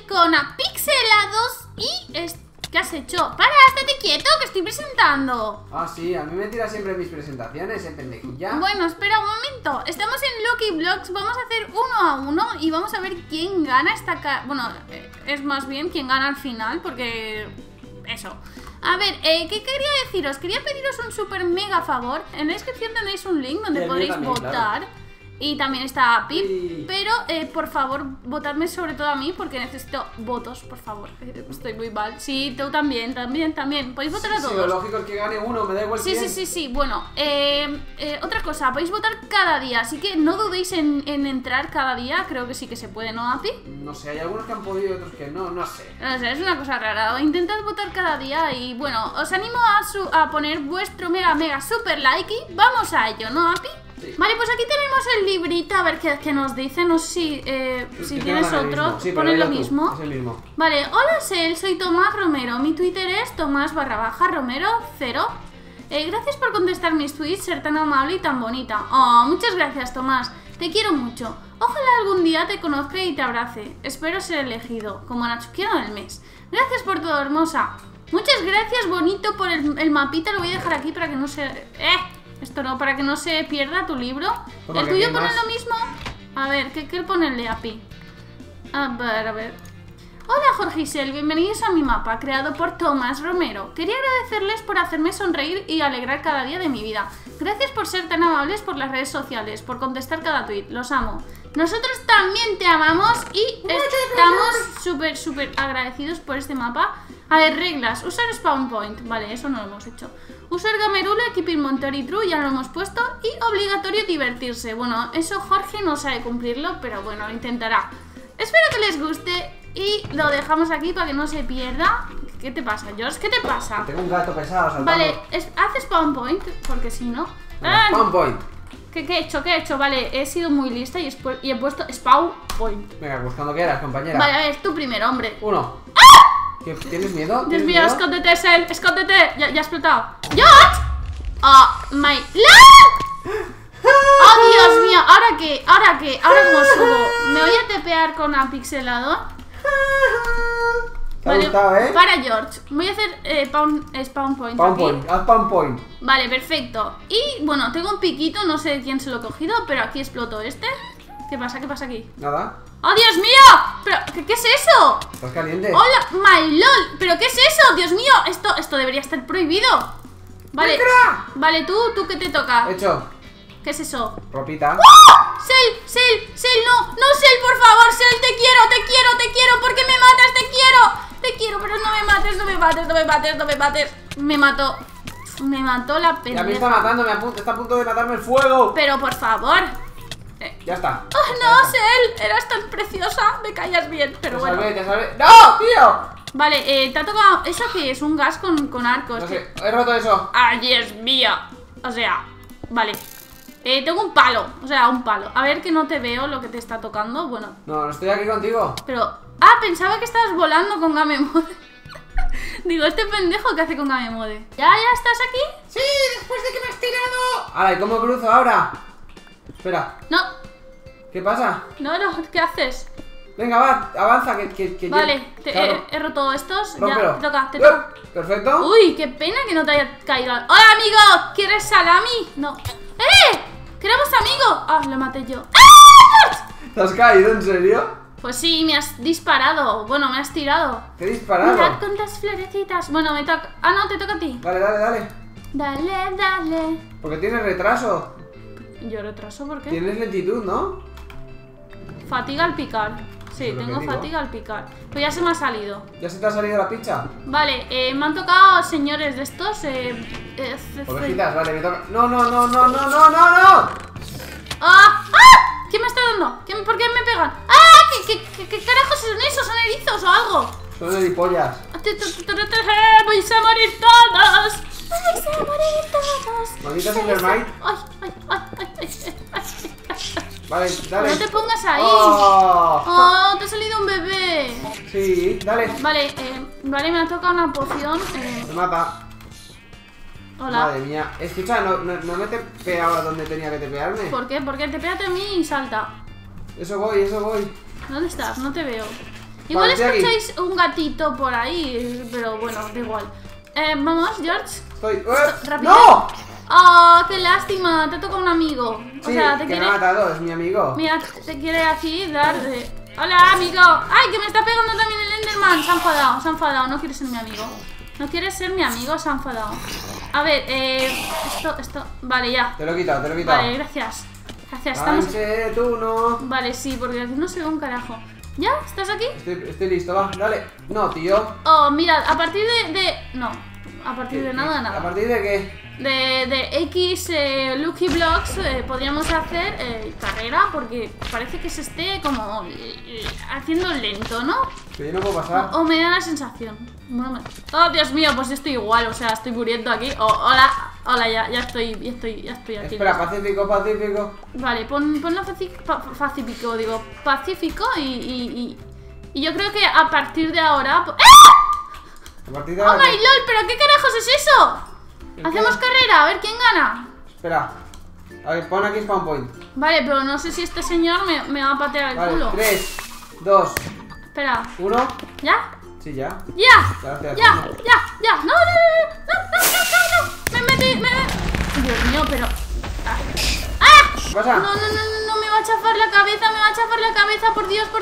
con Apixelados y... ¿Qué has hecho? ¡Para! ¡Estate quieto! ¡Que estoy presentando! Ah, sí, a mí me tira siempre mis presentaciones, pendejilla. Bueno, espera un momento. Estamos en Lucky Blocks. Vamos a hacer 1 a 1 y vamos a ver quién gana esta... Bueno, es más bien quién gana al final, porque... Eso. A ver, ¿qué quería deciros? Quería pediros un super mega favor. En la descripción tenéis un link donde podréis también, votar. Claro. Y también está Pip, Sí. pero por favor, votadme sobre todo a mí porque necesito votos, por favor. Estoy muy mal. Sí, tú también. Podéis votar a todos. Sí, lo lógico es que gane uno, me da igual quién. Sí. Bueno, otra cosa, podéis votar cada día, así que no dudéis en entrar cada día. Creo que sí que se puede, ¿no, Api? No sé, hay algunos que han podido y otros que no, no sé. No sé, es una cosa rara. Intentad votar cada día y bueno, os animo a poner vuestro mega super like y vamos a ello, ¿no, Api? Sí. Vale, pues aquí tenemos el librito, a ver qué nos dice. No sé si tienes otro, sí, pones lo tú, mismo. es el mismo. Vale, hola Sel, soy Tomás Romero. Mi Twitter es Tomás_Romero0. Gracias por contestar mis tweets, ser tan amable y tan bonita. Oh, muchas gracias, Tomás. Te quiero mucho. Ojalá algún día te conozca y te abrace. Espero ser elegido como Nachukiano del mes. Gracias por todo, hermosa. Muchas gracias, bonito, por el mapita. Lo voy a dejar aquí para que no se... Esto no, para que no se pierda tu libro. ¿El tuyo pone lo mismo? A ver, ¿qué pone el de Api? A ver. Hola Jorge y Sel, bienvenidos a mi mapa, creado por Tomás Romero. Quería agradecerles por hacerme sonreír y alegrar cada día de mi vida. Gracias por ser tan amables por las redes sociales, por contestar cada tweet, los amo. Nosotros también te amamos y estamos súper agradecidos por este mapa. A ver, reglas, usar spawn point, vale, eso no lo hemos hecho. Usar Gamerula, Keeping Monterey True, ya lo hemos puesto. Y obligatorio divertirse. Bueno, eso Jorge no sabe cumplirlo, pero bueno, lo intentará. Espero que les guste y lo dejamos aquí para que no se pierda. ¿Qué te pasa, George? ¿Qué te pasa? Tengo un gato pesado saltando. Vale, haz spawn point, porque si no... Spawn point. ¿Qué he hecho? Vale, he sido muy lista y he puesto spawn point. Venga, pues cuando quieras, compañera. Vale, a ver, tú primero, hombre. 1. ¿Qué, ¿tienes miedo? Dios mío, escóndete, Sel, escóndete. Ya ha explotado. ¡George! ¡Oh, my love! ¡Oh, Dios mío! ¿Ahora qué? ¿Ahora cómo subo? ¿Me voy a tepear con Apixelado? ¿Te ha gustado, Para, George. Voy a hacer spawn point. Haz spawn point. Vale, perfecto. Y bueno, tengo un piquito, no sé de quién se lo he cogido, pero aquí explotó este. ¿Qué pasa aquí? Nada. ¡Oh, Dios mío! ¿Pero qué es eso? ¿Estás caliente? ¡Hola, my lol! ¿Pero qué es eso? ¡Dios mío! Esto debería estar prohibido. Vale, vale, tú ¿qué te toca? Hecho. ¿Qué es eso? Ropita. ¡Oh! Sel, no, Sel, por favor, Sel, te quiero, ¿por qué me matas? Te quiero, pero no me mates. Me mató la pendeja. Ya me está matando, está a punto de matarme el fuego. Pero por favor. Ya está. ¡Oh, no, Sel! Eras tan preciosa, me callas bien, pero bueno. Te salvé. ¡No, tío! Vale, te ha tocado... ¿Eso qué es? Un gas con arcos. No sé, he roto eso. ¡Ay, Dios mío! O sea, vale. Tengo un palo, A ver que no te veo lo que te está tocando, bueno. No estoy aquí contigo. Pero... pensaba que estabas volando con Gamemode. Digo, este pendejo que hace con Gamemode. ¿Ya estás aquí? Sí, después de que me has tirado. Ahora, ¿y cómo cruzo ahora? Espera. No. ¿Qué pasa? No, ¿qué haces? Venga, va, avanza, que vale, claro. he roto estos. Rómpelo. Ya, te toca. Perfecto. Uy, qué pena que no te haya caído. ¡Hola, amigo! ¿Quieres salami? No. ¡Que éramos amigos! Lo maté yo. ¿Te has caído, en serio? Pues sí, me has disparado. Bueno, me has tirado. ¿Te he disparado? Mirad cuántas florecitas. Bueno, me toca... no, te toca a ti. Dale. Dale. Porque tienes retraso. ¿Yo retraso por qué? Tienes lentitud, ¿no? Fatiga al picar. Sí, Eso es lo tengo que digo. fatiga al picar. Pues ya se me ha salido. ¿Ya se te ha salido la pizza? Vale, me han tocado señores de estos. Ovejitas, vale, me toca. No. ¿Qué me está dando? ¿Por qué me pegan? ¿Qué carajos son esos? ¿Son erizos o algo? Son heripollas. ¡Vais a morir todos! Maldita Silvermite. Vale, dale. No te pongas ahí. Oh, te ha salido un bebé. sí, dale. Vale, me ha tocado una poción. Me mata. Hola. Madre mía. Escucha, no me tepeé ahora donde tenía que tepearme. ¿Por qué? Porque te pégate a mí y salta. Eso voy. ¿Dónde estás? No te veo. Igual Vale, estoy aquí. escucháis un gatito por ahí, pero bueno, da igual. Vamos, George. Estoy... rápido. ¡No! ¡Oh, qué lástima! Te toca un amigo. O Sí, sea, te que quiere... me ha matado, es mi amigo. Mira, te quiere aquí dar de... ¡Hola, amigo! ¡Ay, que me está pegando también el Enderman! Se ha enfadado, no quiere ser mi amigo. No quiere ser mi amigo, se ha enfadado. A ver, esto... Vale, ya. Te lo he quitado, te lo he quitado. Vale, gracias. Gracias, estamos... Avance, tú no. Vale, sí, porque aquí no se ve un carajo. ¿Ya? ¿Estás aquí? Estoy listo, va, dale. No, tío. Oh, mirad, a partir No, a partir de nada, ¿A nada. partir de qué? De X Lucky Blocks podríamos hacer carrera, porque parece que se esté como haciendo lento, ¿no? Que yo no puedo pasar. O me da la sensación. Bueno, oh, Dios mío, pues estoy igual, o sea, estoy muriendo aquí. Oh, hola, ya estoy aquí. Espera, Pacífico. Vale, ponlo Pacífico y yo creo que a partir de ahora... A partir de ¡Oh, ahora. my lol! ¿Pero qué carajos es eso? ¿El Hacemos qué? carrera, a ver quién gana. Espera. A ver, pon aquí spawn point. Vale, pero no sé si este señor me va a patear el Vale, culo. 3, 2, Espera, 1. ¿ya? Sí, ya. ¡Ya! Ya lo estoy ¡Ya! haciendo. ¡Ya! ¡No! ¡Me metí! Dios mío, pero... ¡Ah! ¿Qué pasa? No, me va a chafar la cabeza, por Dios.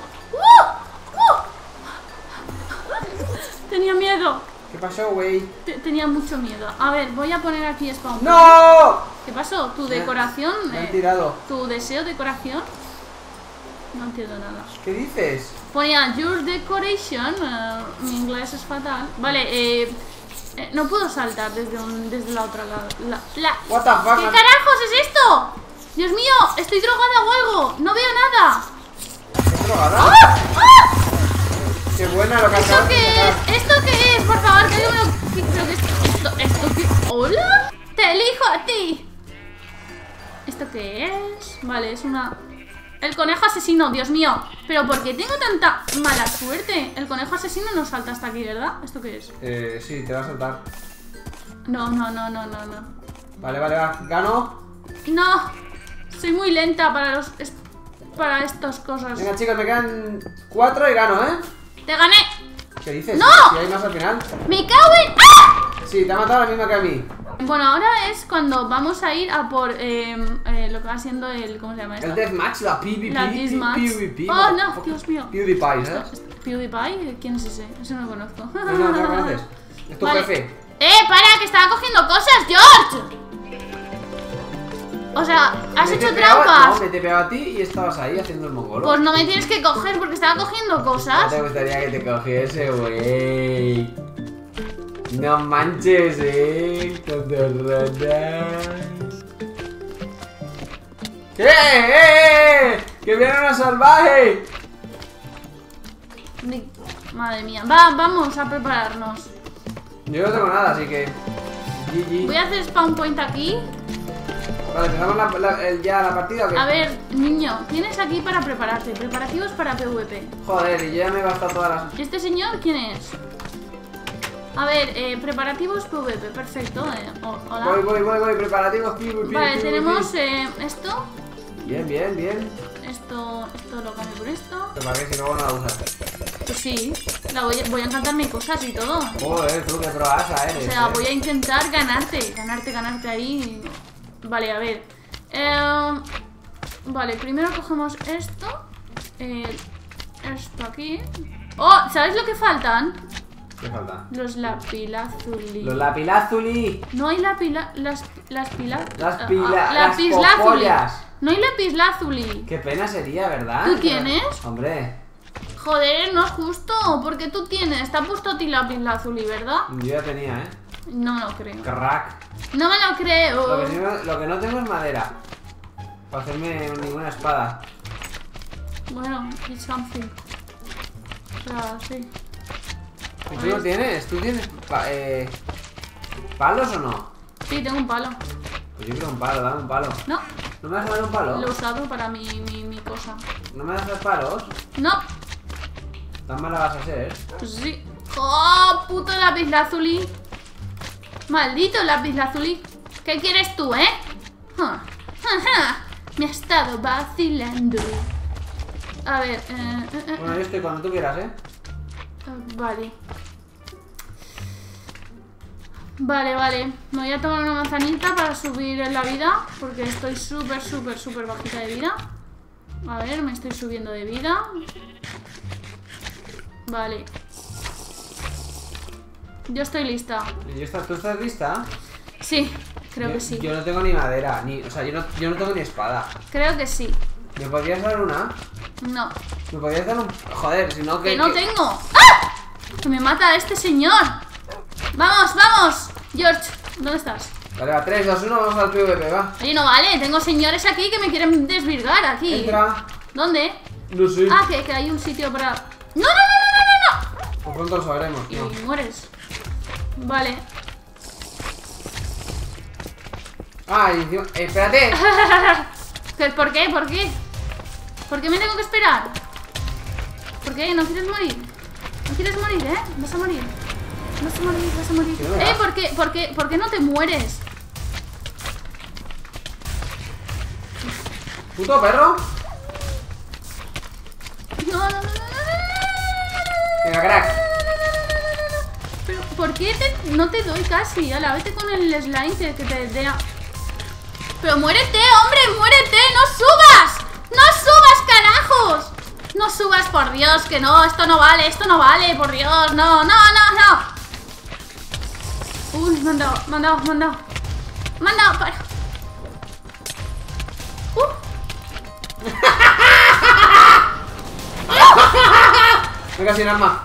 Tenía miedo. ¿Qué pasó, güey? Tenía mucho miedo. A ver, voy a poner aquí spawn. ¡No! ¿Qué pasó? ¿Tu decoración? Me han tirado. ¿Tu deseo decoración? No entiendo nada. ¿Qué dices? Ponía your decoration. Mi inglés es fatal. Vale, no puedo saltar desde la otra lado. What the fuck? ¿Qué carajos es esto? Dios mío, estoy drogada o algo. No veo nada. ¿Estás drogada? ¡Ah! ¡Ah! Qué buena lo que ¿Esto acabas de qué sacar. es? ¿Esto qué es? Por favor, que alguien me lo... Creo que ¿Esto qué? ¿Hola? ¡Te elijo a ti! ¿Esto qué es? Vale, es una... El conejo asesino, Dios mío. ¿Pero por qué tengo tanta mala suerte? El conejo asesino no salta hasta aquí, ¿verdad? ¿Esto qué es? Sí, te va a saltar. No. Vale, va. ¿Gano? No. Soy muy lenta para estas cosas. Venga, chicos, me quedan 4 y gano, ¿eh? ¡Te gané! ¿Qué dices? ¡No! Si hay más al final. ¡Me cago en... ¡Ah! Sí, te ha matado la misma que a mí. Bueno, ahora es cuando vamos a ir a por lo que va siendo el... ¿Cómo se llama esto? El deathmatch, la PvP. La Deathmatch. PvP. Oh, no, Dios mío. PewDiePie, ¿eh? ¿PewDiePie? ¿Quién es ese? Ese no lo conozco. No lo conoces. Es tu Vale. jefe. ¡Para! ¡Que estaba cogiendo cosas, George! O sea, ¿has Me hecho te pegaba- trampas? No, me te pegaba a ti y estabas ahí haciendo el mongolo. Pues no me tienes que coger porque estaba cogiendo No cosas. te gustaría que te cogiese, güey. No manches, ¿Qué? ¡Que viene una salvaje! Madre mía. Vamos a prepararnos. Yo no tengo nada, así que... GG. Voy a hacer spawn point aquí. Vale, empezamos ya la partida, ¿o qué? A ver, niño, tienes aquí para prepararte. Preparativos para PvP. Joder, y yo ya me he gastado todas las... ¿Este señor quién es? A ver, preparativos PvP, perfecto. Hola. Voy, preparativos, PvP. Vale, PvP. tenemos esto. Bien. Esto lo cambio por esto. Pero para que si luego no la usas. Pues sí, voy a encantarme cosas y todo. Joder, tú qué proasa eres. O sea, voy a intentar ganarte ahí. Vale, a ver. Vale, primero cogemos esto. Esto aquí. Oh, ¿sabes lo que faltan? ¿Qué falta? Los lapilazuli. Los lapilazuli. No hay las popollas. No hay lapislázuli. Qué pena sería, ¿verdad? ¿Tú tienes? Hombre, Joder, no es justo. Porque tú tienes. Te ha puesto a ti lapislázuli, ¿verdad? yo ya tenía, ¿eh? No me lo creo. Crack. No me lo creo. Lo que no tengo es madera. Para hacerme ninguna espada. Bueno, it's something. O sea, sí. ¿Y tú no tienes? ¿Tú tienes palos o no? Sí, tengo un palo. Pues yo quiero un palo, dame un palo. No, ¿No me vas a dar un palo? lo he usado para mi cosa. ¿No me das los palos? No, Tan mala vas a ser. pues sí. ¡Oh, puto lapislázuli! Maldito lapislázuli. ¿Qué quieres tú, eh? Me ha estado vacilando. A ver, Bueno, yo estoy cuando tú quieras, ¿eh? vale. Vale. Me voy a tomar una manzanita para subir en la vida, porque estoy súper bajita de vida. A ver, me estoy subiendo de vida. Vale. Yo estoy lista. ¿Tú estás lista? Sí, creo que sí. Yo no tengo ni madera, o sea, yo no tengo ni espada. Creo que sí. ¿Me podrías dar una? No. ¿Me podrías dar un...? Joder, si no ¡Que no tengo! ¡Ah! ¡Que me mata este señor! ¡Vamos! George, ¿dónde estás? Vale, va, 3, 2, 1, vamos al PvP, va. Oye, no vale, tengo señores aquí que me quieren desvirgar aquí. Entra. ¿Dónde? No sé. Ah, que hay un sitio para... ¡No! Por pronto lo sabremos, Y no. mueres. Vale. Ah, y encima... espérate. ¿Por qué? ¿Por qué me tengo que esperar? ¿Por qué? ¿No quieres morir? ¿No quieres morir, eh? Vas a morir. Vas a morir. Sí, ¿verdad? ¿Por qué no te mueres? ¿Puto perro? No. Venga, crack. Pero, ¿por qué no te doy casi? Ala, vete con el slime que te dé. Pero muérete, hombre, muérete. ¡No subas! ¡No subas, carajos! No subas, por Dios, que no. Esto no vale, por Dios. No. Uy, me han dado para... Venga, sin arma.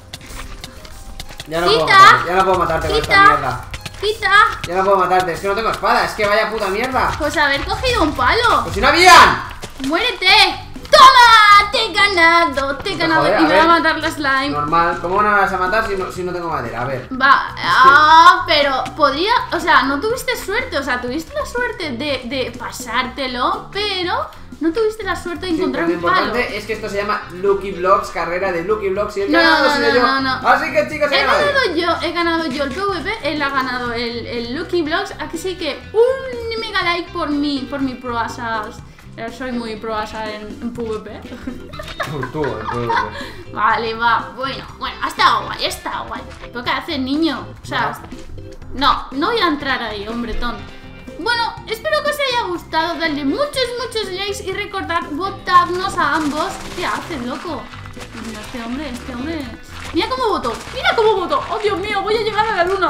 Ya no puedo matarte con esta mierda. ¡Quita! Ya no puedo matarte, es que no tengo espada, es que vaya puta mierda. Pues haber cogido un palo. ¡Pues si no habían! ¡Muérete! ¡Toma! ¡Te he ganado! Joder, Y me va a ver. matar la slime. Normal, ¿cómo me vas a matar si no tengo madera? A ver. Pero podría... O sea, no tuviste suerte. O sea, tuviste la suerte de pasártelo, pero no tuviste la suerte de encontrar lo un palo. importante es que esto se llama Lucky Blocks, carrera de Lucky Blocks, y el No, ganado ha sido yo. no. Así que, chicos, He ganado yo el PvP, él ha ganado el Lucky Blocks. Aquí sí que un mega like por mi proasas. Soy muy proasa en PvP. Tú, Vale, va. Bueno, ha estado guay. ¿Pero qué haces, niño? O sea, no voy a entrar ahí, hombretón. Bueno, espero que os haya gustado. Dadle muchos likes y recordad votarnos a ambos. ¿Qué haces, loco? Mira, este hombre. Mira cómo voto. Oh, Dios mío, voy a llegar a la luna.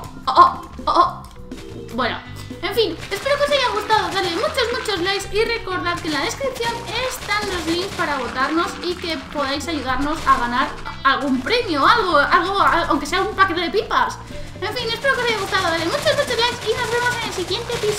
Bueno, en fin, espero que os haya gustado. Dadle muchos likes y recordad que en la descripción están los links para votarnos y que podáis ayudarnos a ganar algún premio, algo, aunque sea un paquete de pipas. En fin, espero que os haya gustado. Dale muchos likes y nos vemos en el siguiente episodio.